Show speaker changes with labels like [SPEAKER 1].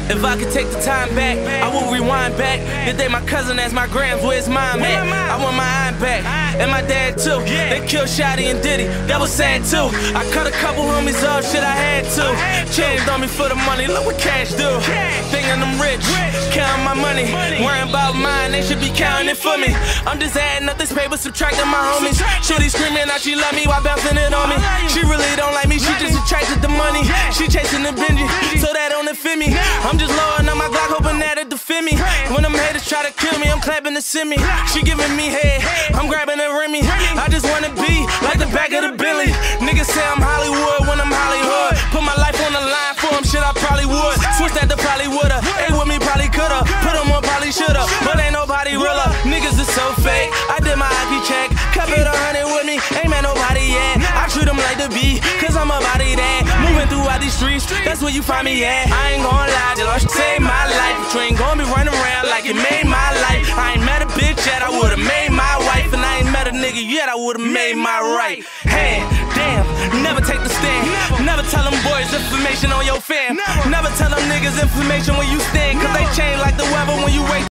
[SPEAKER 1] If I could take the time back, I would rewind back. The day my cousin asked my grams where his mom at. I want my iron back, and my dad too. They killed Shotty and Diddy, that was sad too. I cut a couple homies off, shit I had to. Changed on me for the money, look what cash do. Thinking I'm rich, counting my money. Worrying about mine, they should be counting it for me. I'm just adding up this paper, subtracting my homies. Shorty screaming out she love me while bouncing it on me. She really don't like me, she just attracted the money. She chasing the Benji, so that don't offend me. I'm just lowering on my Glock, hoping that it defend me. When them haters try to kill me, I'm clapping to send me. She giving me head, I'm grabbing a Remy. I just wanna be like the back of the Bentley. Niggas say I'm Hollywood when I'm Hollywood. Put my life on the line for them, shit I probably would. Switch that to probably woulda, ain't with me probably coulda. Put them on probably shoulda, but ain't nobody realer. Niggas is so fake, I did my IP check. Cup it 100 with me, ain't met nobody yet. I treat them like the B, cause I'm a body that. Moving throughout these streets, that's where you find me at. I ain't gon' lie, the Lord saved my life. But you ain't gon' be running around like it made my life. I ain't met a bitch yet, I would've made my wife. And I ain't met a nigga yet, I would've made my right. Hey, damn, never take the stand. Never tell them boys information on your fam. Never tell them niggas information when you stand. Cause they change like the weather when you wake